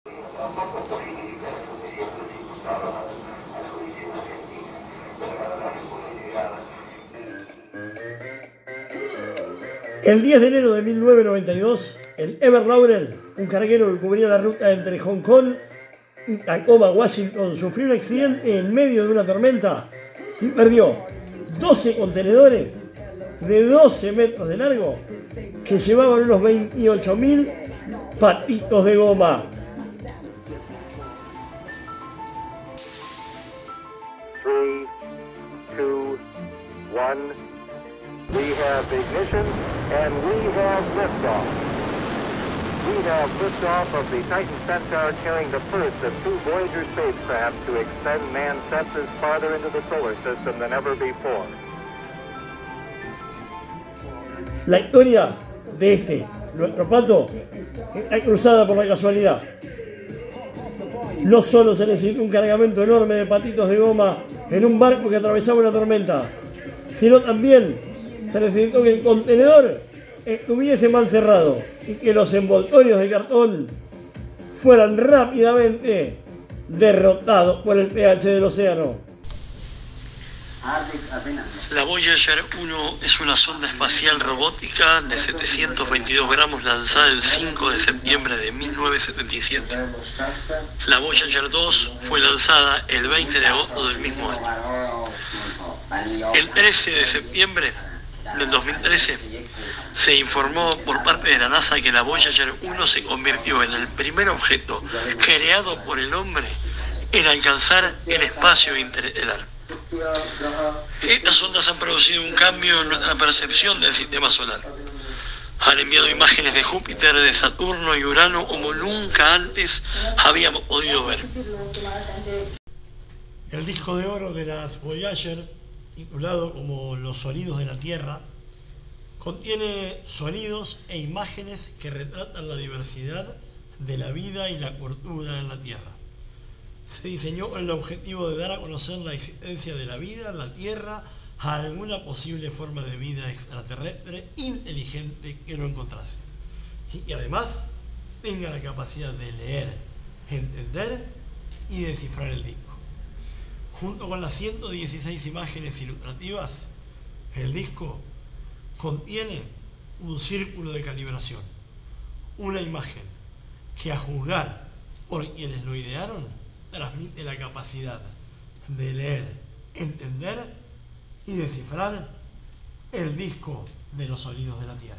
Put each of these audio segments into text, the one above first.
El 10 de enero de 1992, el Ever Laurel, un carguero que cubría la ruta entre Hong Kong y Tacoma, Washington, sufrió un accidente en medio de una tormenta y perdió 12 contenedores de 12 metros de largo que llevaban unos 28.000 patitos de goma. 3, 2, 1. We have ignition and we have liftoff. We have liftoff of the Titan Centaur carrying the first of 2 Voyager spacecraft to extend man's senses farther into the solar system than ever before. La historia de nuestro pato, está cruzada por la casualidad. No solo se necesitó un cargamento enorme de patitos de goma en un barco que atravesaba una tormenta, sino también se necesitó que el contenedor estuviese mal cerrado y que los envoltorios de cartón fueran rápidamente derrotados por el pH del océano. La Voyager 1 es una sonda espacial robótica de 722 gramos lanzada el 5 de septiembre de 1977. La Voyager 2 fue lanzada el 20 de agosto del mismo año. El 13 de septiembre del 2013 se informó por parte de la NASA que la Voyager 1 se convirtió en el primer objeto creado por el hombre en alcanzar el espacio interestelar. Estas ondas han producido un cambio en nuestra percepción del sistema solar. Han enviado imágenes de Júpiter, de Saturno y Urano como nunca antes habíamos podido ver. El disco de oro de las Voyager, titulado como Los sonidos de la Tierra, contiene sonidos e imágenes que retratan la diversidad de la vida y la cultura en la Tierra. Se diseñó con el objetivo de dar a conocer la existencia de la vida en la Tierra a alguna posible forma de vida extraterrestre inteligente que lo encontrase. Y que además tenga la capacidad de leer, entender y descifrar el disco. Junto con las 116 imágenes ilustrativas, el disco contiene un círculo de calibración, una imagen que, a juzgar por quienes lo idearon, transmite la capacidad de leer, entender y descifrar el disco de los sonidos de la Tierra.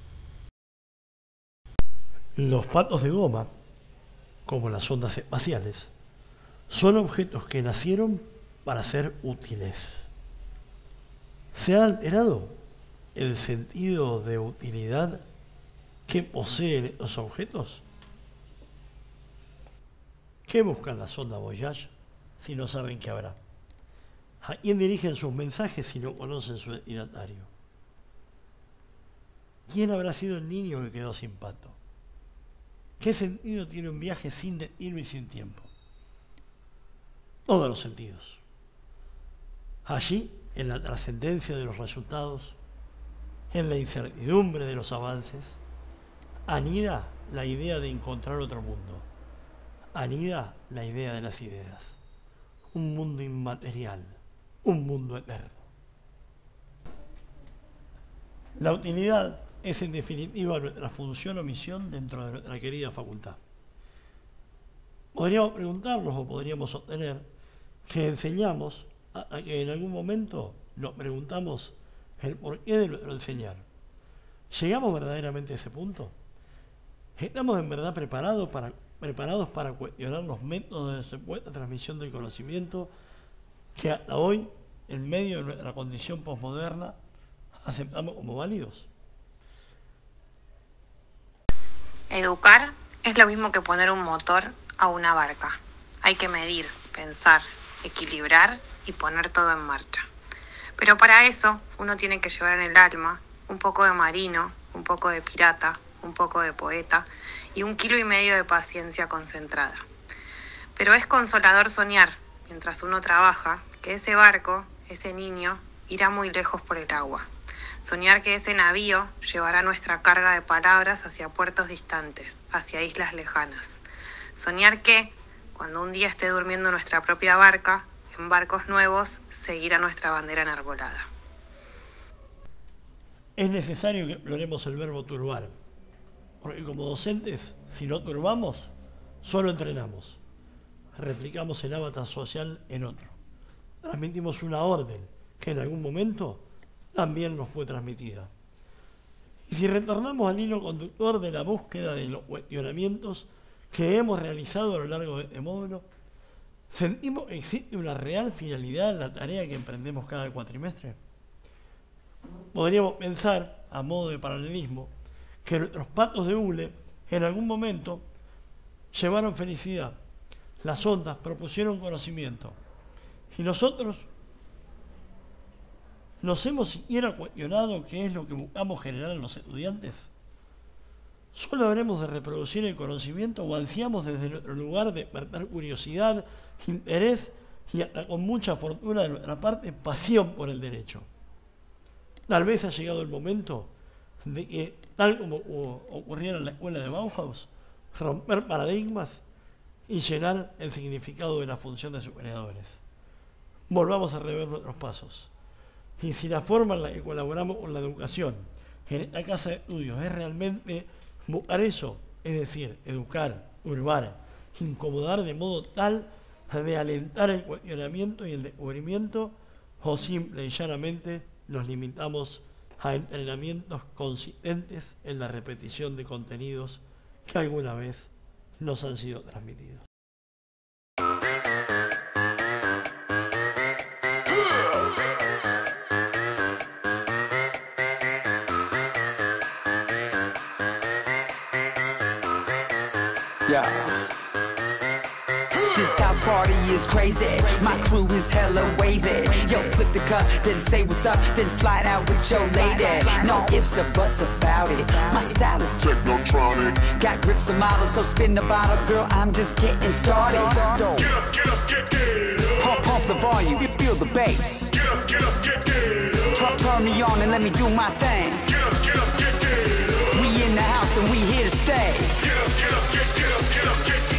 Los patos de goma, como las ondas espaciales, son objetos que nacieron para ser útiles. ¿Se ha alterado el sentido de utilidad que poseen estos objetos? ¿Qué buscan la sonda Voyager si no saben qué habrá? ¿A quién dirigen sus mensajes si no conocen su destinatario? ¿Quién habrá sido el niño que quedó sin pato? ¿Qué sentido tiene un viaje sin destino y sin tiempo? Todos los sentidos. Allí, en la trascendencia de los resultados, en la incertidumbre de los avances, anida la idea de encontrar otro mundo. Anida la idea de las ideas. Un mundo inmaterial, un mundo eterno. La utilidad es en definitiva nuestra función o misión dentro de nuestra querida facultad. Podríamos preguntarnos o podríamos obtener que enseñamos a que en algún momento nos preguntamos el porqué de nuestro enseñar. ¿Llegamos verdaderamente a ese punto? ¿Estamos en verdad preparados para cuestionar los métodos de supuesta transmisión del conocimiento que hasta hoy, en medio de nuestra condición posmoderna, aceptamos como válidos? Educar es lo mismo que poner un motor a una barca. Hay que medir, pensar, equilibrar y poner todo en marcha. Pero para eso uno tiene que llevar en el alma un poco de marino, un poco de pirata, un poco de poeta y 1,5 kilos de paciencia concentrada. Pero es consolador soñar, mientras uno trabaja, que ese barco, ese niño, irá muy lejos por el agua. Soñar que ese navío llevará nuestra carga de palabras hacia puertos distantes, hacia islas lejanas. Soñar que, cuando un día esté durmiendo nuestra propia barca, en barcos nuevos, seguirá nuestra bandera enarbolada. Es necesario que exploremos el verbo turbar, porque como docentes, si no turbamos, solo entrenamos. Replicamos el avatar social en otro. Transmitimos una orden que en algún momento también nos fue transmitida. Y si retornamos al hilo conductor de la búsqueda de los cuestionamientos que hemos realizado a lo largo de este módulo, ¿sentimos que existe una real finalidad en la tarea que emprendemos cada cuatrimestre? Podríamos pensar, a modo de paralelismo, que nuestros patos de hule en algún momento llevaron felicidad, las ondas propusieron conocimiento, y nosotros ¿nos hemos siquiera cuestionado qué es lo que buscamos generar en los estudiantes? ¿Solo habremos de reproducir el conocimiento o ansiamos desde nuestro lugar de despertar curiosidad, interés y hasta con mucha fortuna de nuestra parte, pasión por el derecho? Tal vez ha llegado el momento de que, tal como ocurriera en la escuela de Bauhaus, romper paradigmas y llenar el significado de la función de sus creadores. Volvamos a rever nuestros pasos. Y si la forma en la que colaboramos con la educación en esta casa de estudios es realmente buscar eso, es decir, educar, urbar, incomodar de modo tal de alentar el cuestionamiento y el descubrimiento, o simple y llanamente nos limitamos a entrenamientos consistentes en la repetición de contenidos que alguna vez nos han sido transmitidos. Yeah. This house party is crazy. My crew is hella wavy. Yo, flip the cup, then say what's up, then slide out with your lady. No ifs or buts about it. My style is technotronic. Got grips and models, so spin the bottle, girl. I'm just getting started. Get up, get up. Pump the volume, feel the bass. Get up, get up. Turn me on and let me do my thing. Get up, get up. We in the house and we here to stay. Get up, get up, get up, get up.